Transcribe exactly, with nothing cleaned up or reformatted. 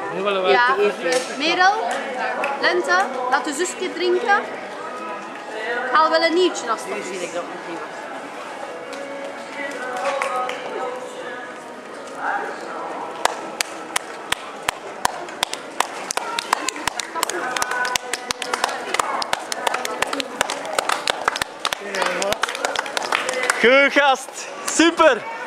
Ja, Merel, Lente, laat de zusje drinken. Ik haal wel een nieuwtje als dat is. Goed gast, super!